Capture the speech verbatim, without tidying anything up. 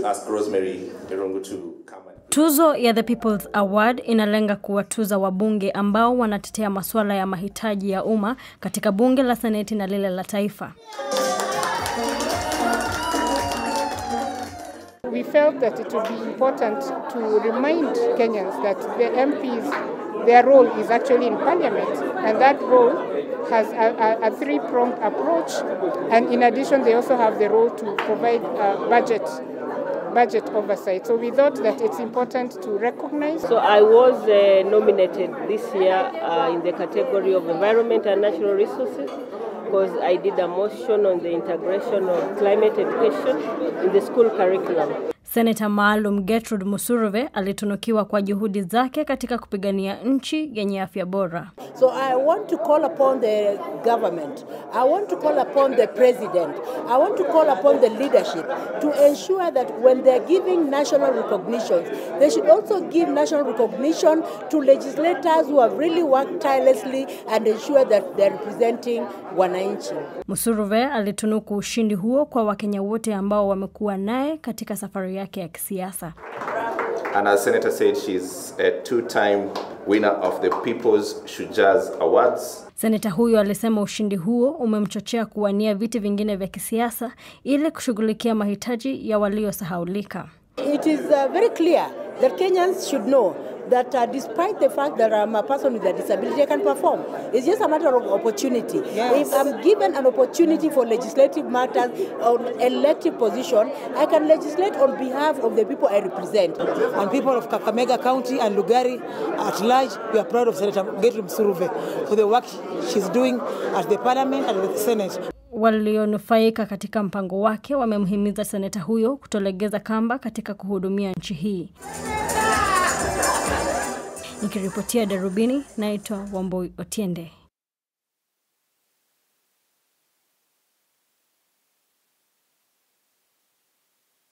ask Rosemary Irungu to come. Tuzo ya The People's Award inalenga kuwatuza wabunge ambao wanatetea masuala ya mahitaji ya umma katika bunge la Seneti na lile la taifa. We felt that it would be important to remind Kenyans that the M Ps, their role is actually in parliament, and that role has a, a, a three-pronged approach, and in addition they also have the role to provide uh, budget budget oversight. So we thought that it's important to recognize. So I was uh, nominated this year uh, in the category of environment and natural resources because I did a motion on the integration of climate education in the school curriculum. Senator maalum Getrude Musuruve alitunukiwa kwa juhudi zake katika kupigania nchi yenye afya bora. So I want to call upon the government. I want to call upon the president. I want to call upon the leadership to ensure that when they're giving national recognitions, they should also give national recognition to legislators who have really worked tirelessly and ensure that they're representing wananchi. Musuruve alitunuku ushindi huo kwa Wakenya wote ambao wamekuwa naye katika safari yake ya kisiasa. And as Senator said, she's a two-time winner of the People's Shujaa Awards. Senator huyo alisema ushindi huo umemchochea kuwania viti vingine vya kisiasa ili kushughulikia mahitaji ya waliosahaulika. It is uh, very clear that Kenyans should know that uh, despite the fact that I'm a person with a disability, I can perform. It's just a matter of opportunity. Yes. If I'm given an opportunity for legislative matters or elective position, I can legislate on behalf of the people I represent. And people of Kakamega County and Lugari at large, we are proud of Senator Getrude Musuruve for the work she's doing at the Parliament and the Senate. Walionufaika katika mpango wake wamemhimiza seneta huyo kutolegeza kamba katika kuhudumia nchi hii. Nikiripotia Darubini, naitwa Wamboi Otiende.